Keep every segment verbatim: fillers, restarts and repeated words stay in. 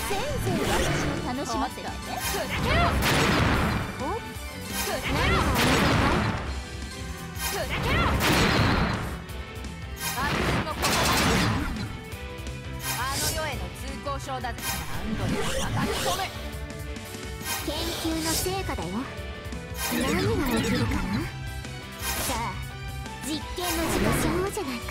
せいぜい私を楽しませてね。砕けろ。お？砕けろ。砕けろ。私もここまで。あの世への通行証だぜ。何度でも叩き込む。 研究の成果だよ。何が起きるかな。さあ、実験の時間そうじゃないか。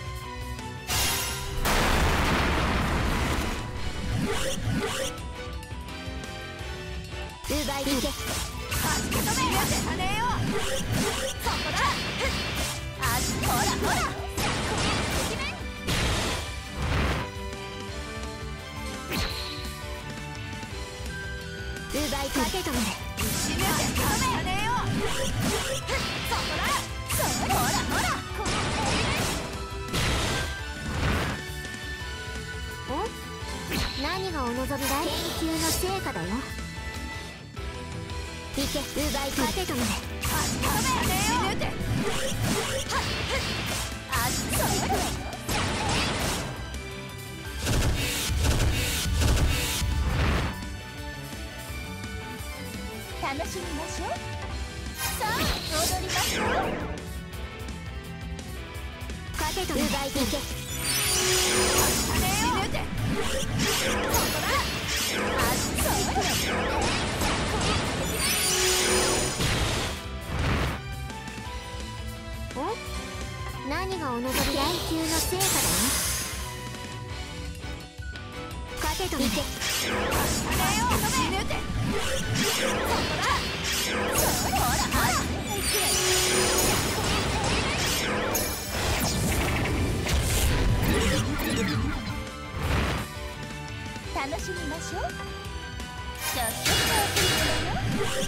奪いに行け。 はじけ止めやってたねよ。そこだ。あっほらほら。 奪いかけ止め。 締めて止めたねよ。そこだ。そほらほら。 お？何がお望みだい？研究の成果だよ。行け、奪いかけ止め。 あっ止めてよ。締めて。あっそこだ。楽しみましょう。さあ踊りましょう。 かけと奪いていけ。 締めて。そこだ。あっそこだ。 お？何がお望みだい？研究の成果だよ。かけといけ。 締めて。そこだ。そほらほら。楽しみましょう。ちょっとした贈り物よ。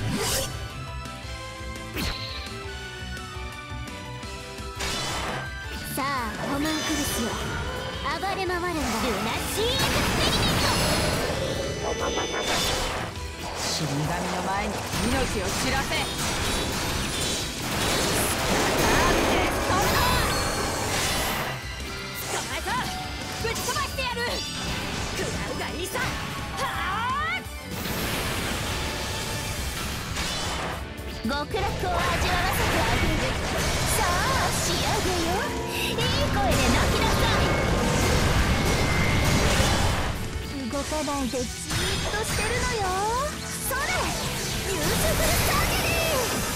さあ、ホムンクルスよ、暴れ回るんだ。ルナシーエクスペリメント。 死神の前に命を散らせ。捕まえた。ぶち飛ばしてやる。食らうがいいさ。はあ。 極楽を味わわせてあげる。さあ、仕上げよ。いい声で泣きなさい。動かないでじーっとしてるのよ。それ、ユースフルサーゲリー。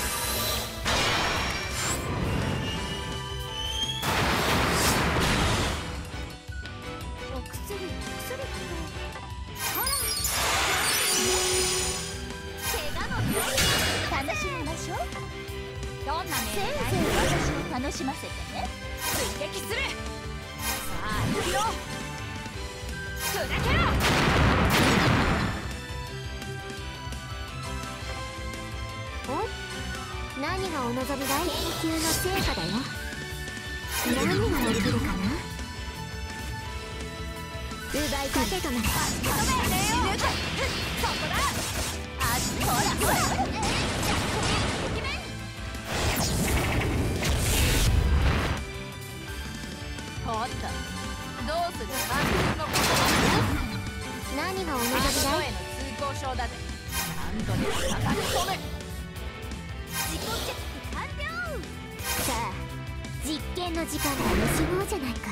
お薬、お薬ってほら、怪我の病院。 楽しみましょう。どんなせいぜい命令？ 私を楽しませてね。 追撃する。さあ行くよ。砕けろ。 お？何がお望みだい？研究の成果だよ。何が起きるかな。奪いかけ止め。 止めてよ。そこだ。あっほらほら。おっと、どうする？ 何がお望みだい？ あの世への通行証だぜ。何度でも叩き込む。 自己チェック完了。さあ、実験の時間楽しもうじゃないか。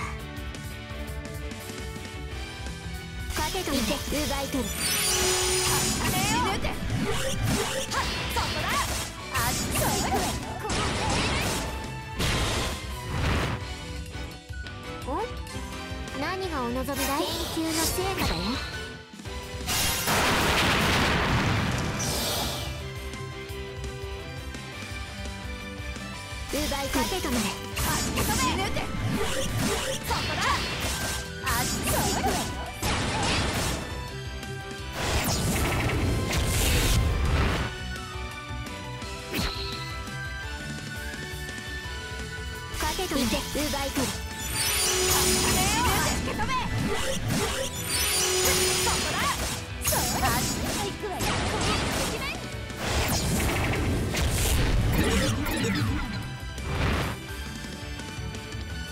かけといて、奪い取る。 締めて。はっ、そこだ。あっそこだ。 お？何がお望みだい？研究の成果だよ。奪いかけ止め。 締めて。そこだ。あっそこだ。 かけ止めて、奪い取る。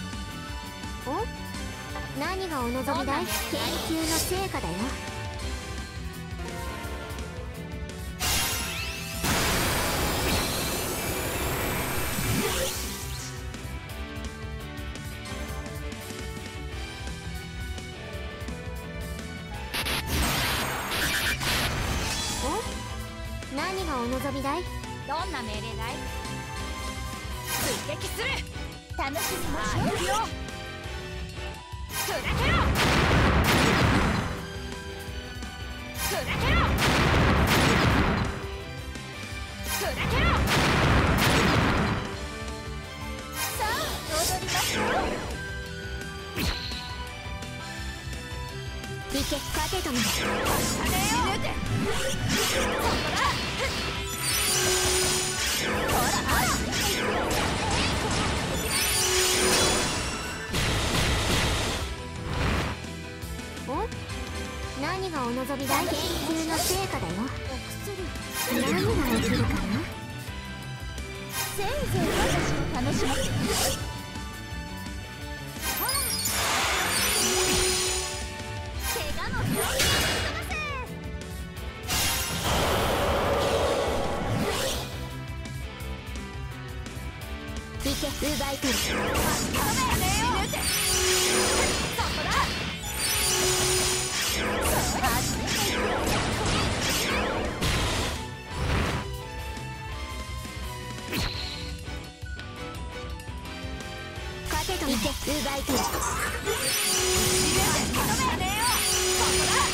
お？何がお望みだい？研究の成果だよ。 何がお望みだい？ どんな命令だい？追撃する。 楽しみましょう。 行くよ。砕けろ。砕けろ。砕けろ。 さあ踊りましょう。行け、勝てとも。 死ぬて。ここだ。ほらほら。 お？何がお望みだい？研究の成果だよ。お薬。何が起きるかな？せいぜい私を楽しませて。ほら。怪我の病気を探せ。行け、奪い取る。 頼めよ。死ぬて。そこだ。 勝てといけ、奪い取る。 頼めよ。そこだ。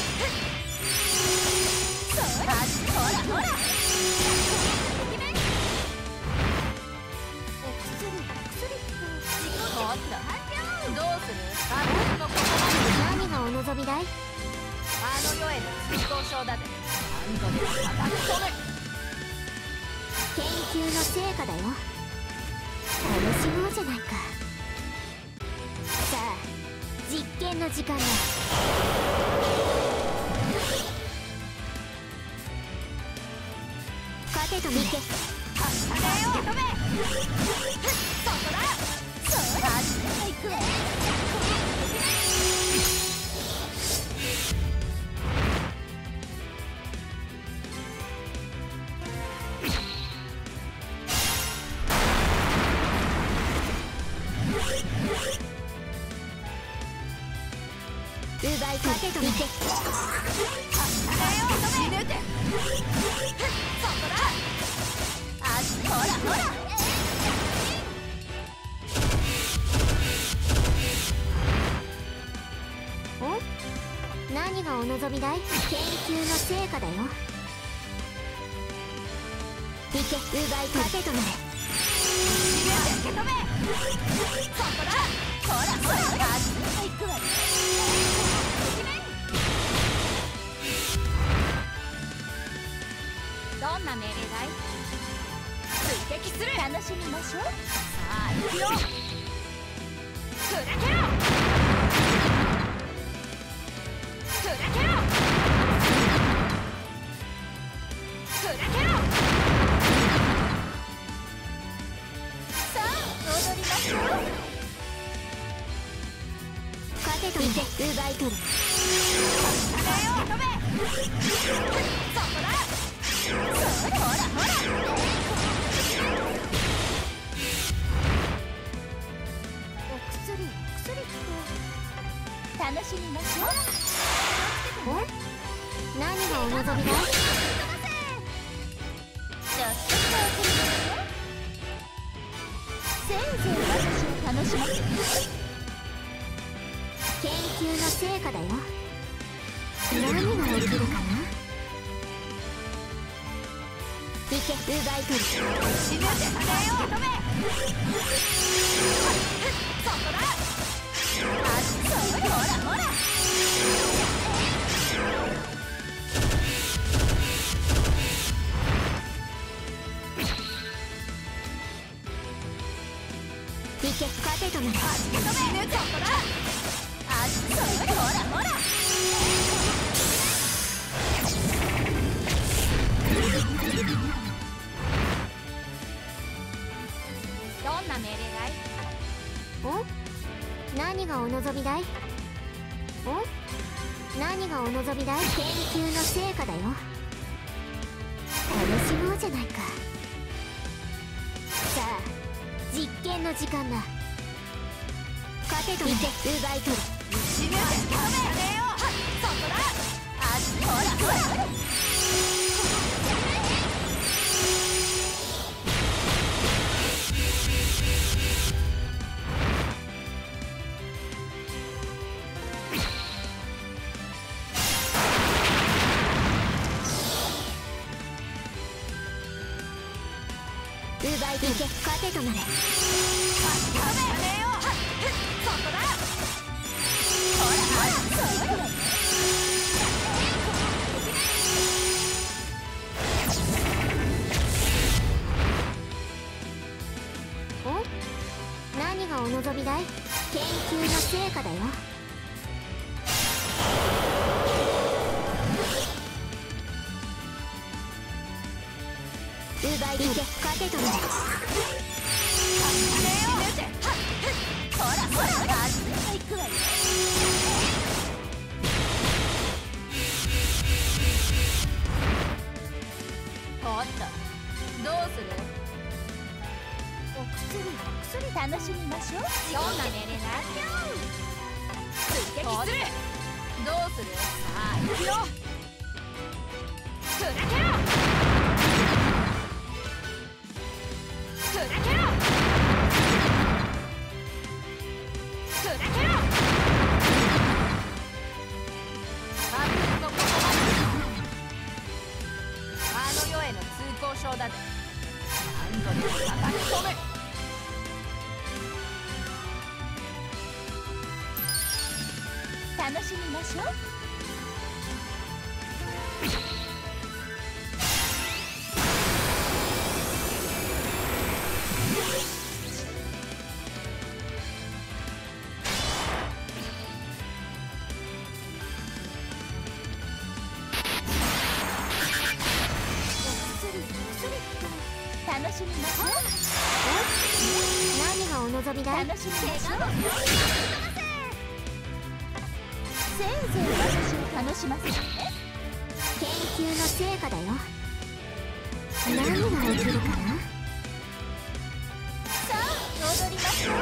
そらほらほら。 お薬、薬っておっとどうする？私もここまで。 何がお望みだい？ あの世への通行証だぜ。何度でも叩き込む。 研究の成果だよ。楽しもうじゃないか。さあ実験の時間だ。勝てとみけ。 あれよ。止め。そこだ。そら走っていく。 奪い勝てとみけ。 あれよ。死ぬて。そこだ。あほらほら。 お？何がお望みだい？研究の成果だよ。いけ、奪い勝てとなれ。 受け止め。そこだ。ほらほら。走っていくわよ。どんな命令だい？追撃する。 楽しみましょう。 さあ行くよ。砕けろ。砕けろ。砕けろ。 さあ踊りましょう。勝てといけ、奪い取る。 あれよ。止め。そこだ。それほらほら。 お薬、薬って楽しみましょう。お？何がお望みだい？ちょっとしたお薬ですよ。せいぜい私を楽しませて。研究の成果だよ。何が起きるかな？いけ、奪い取る。 死ぬて。あれよ。止め。そこだ。あそれほらほら。 いけ、勝てとなれ。 死ぬて。そこだ。あそれほらほら。どんな命令だい？ お？何がお望みだい？お？何がお望みだい？研究の成果だよ。楽しもうじゃないか。さあ実験の時間だ。勝てといけ、奪い取る。 死ぬて。止めよ。そこだ。あほらほら。 奪い取け糧となれ。お？何がお望みだい？研究の成果だよ。奪い取け糧となれ。ほらほらほら行くわよ。 おっとどうする？お薬お薬楽しみましょう。どんな命令だ？追撃する。どうする？さあ行くよ。砕けろ砕けろ砕けろ。あのここあの世への通行証だぜ。何度でも叩き込め。楽しみましょう。楽しみましょう。 何がお望みだい？ 楽しみましょう。せいぜい私を楽しませてね。 研究の成果だよ。何が起きるかな？ さあ踊りましょう。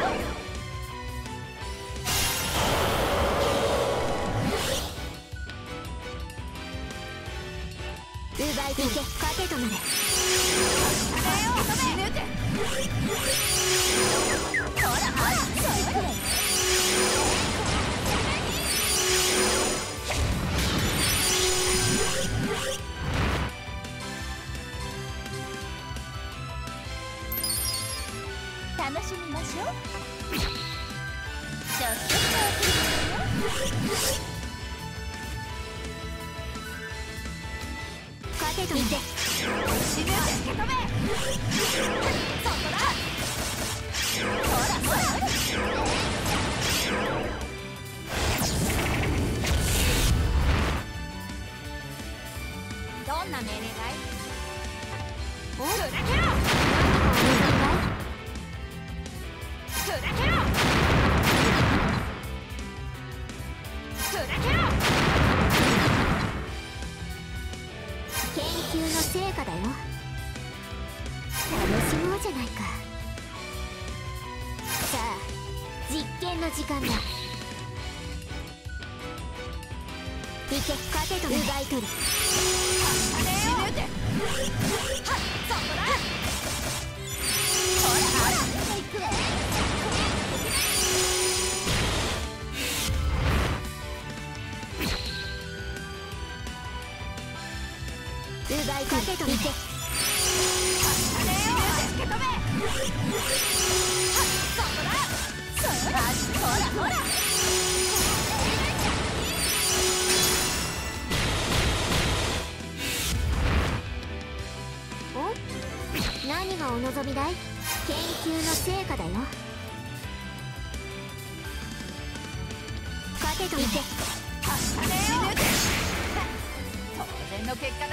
奪い取け糧となれ。 ほらほらそうくらい。楽しみましょう。ちょっと糧となれ。 死ぬで受け止め。そこだ。ほらほらどんな命令だい？ お？ 砕けろ砕けろ砕けろ。 研究の成果だよ。楽しもうじゃないか。さあ実験の時間だ。行け糧と奪い取る。 死ぬで。はっそこだ。ほらほら行くわ。 奪い糧となれ。 受け止め。はっそこだ。そらほらほら。 お？何がお望みだい？研究の成果だよ。糧となれ。 死ぬで。当然の結果